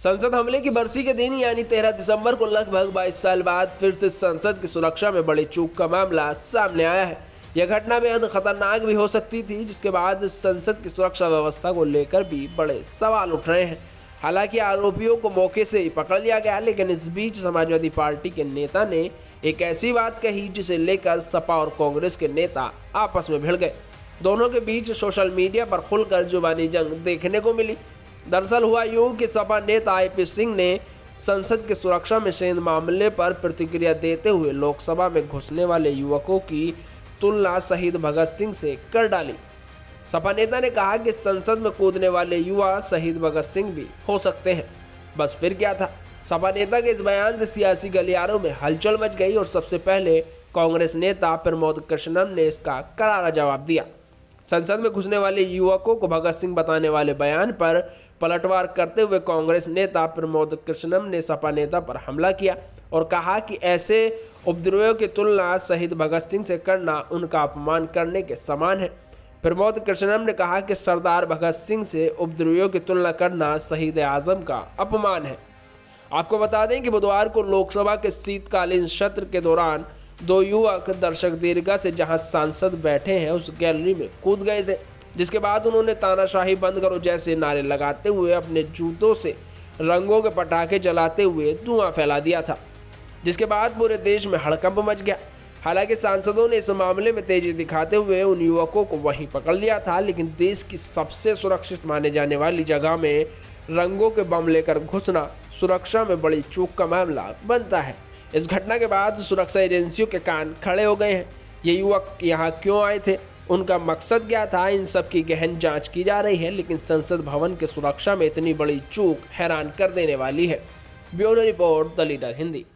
संसद हमले की बरसी के दिन यानी 13 दिसंबर को लगभग 22 साल बाद फिर से संसद की सुरक्षा में बड़ी चूक का मामला सामने आया है। यह घटना बेहद खतरनाक भी हो सकती थी, जिसके बाद संसद की सुरक्षा व्यवस्था को लेकर भी बड़े सवाल उठ रहे हैं। हालांकि आरोपियों को मौके से ही पकड़ लिया गया, लेकिन इस बीच समाजवादी पार्टी के नेता ने एक ऐसी बात कही जिसे लेकर सपा और कांग्रेस के नेता आपस में भिड़ गए। दोनों के बीच सोशल मीडिया पर खुलकर जुबानी जंग देखने को मिली। दरअसल हुआ यूं कि सपा नेता आईपी सिंह ने संसद की सुरक्षा में सेंध मामले पर प्रतिक्रिया देते हुए लोकसभा में घुसने वाले युवकों की तुलना शहीद भगत सिंह से कर डाली। सपा नेता ने कहा कि संसद में कूदने वाले युवा शहीद भगत सिंह भी हो सकते हैं। बस फिर क्या था। सपा नेता के इस बयान से सियासी गलियारों में हलचल मच गई और सबसे पहले कांग्रेस नेता प्रमोद कृष्णम ने इसका करारा जवाब दिया। संसद में घुसने वाले युवकों को भगत सिंह बताने वाले बयान पर पलटवार करते हुए कांग्रेस नेता प्रमोद कृष्णम ने सपा नेता पर हमला किया और कहा कि ऐसे उपद्रवियों की तुलना शहीद भगत सिंह से करना उनका अपमान करने के समान है। प्रमोद कृष्णम ने कहा कि सरदार भगत सिंह से उपद्रवियों की तुलना करना शहीद आजम का अपमान है। आपको बता दें कि बुधवार को लोकसभा के शीतकालीन सत्र के दौरान दो युवक दर्शक दीर्घा से जहां सांसद बैठे हैं उस गैलरी में कूद गए थे, जिसके बाद उन्होंने तानाशाही बंद करो जैसे नारे लगाते हुए अपने जूतों से रंगों के पटाखे जलाते हुए धुआं फैला दिया था, जिसके बाद पूरे देश में हड़कंप मच गया। हालांकि सांसदों ने इस मामले में तेजी दिखाते हुए उन युवकों को वहीं पकड़ लिया था, लेकिन देश की सबसे सुरक्षित माने जाने वाली जगह में रंगों के बम लेकर घुसना सुरक्षा में बड़ी चूक का मामला बनता है। इस घटना के बाद सुरक्षा एजेंसियों के कान खड़े हो गए हैं। ये युवक यहाँ क्यों आए थे, उनका मकसद क्या था, इन सब की गहन जांच की जा रही है। लेकिन संसद भवन की सुरक्षा में इतनी बड़ी चूक हैरान कर देने वाली है। Bureau report, the Leader Hindi.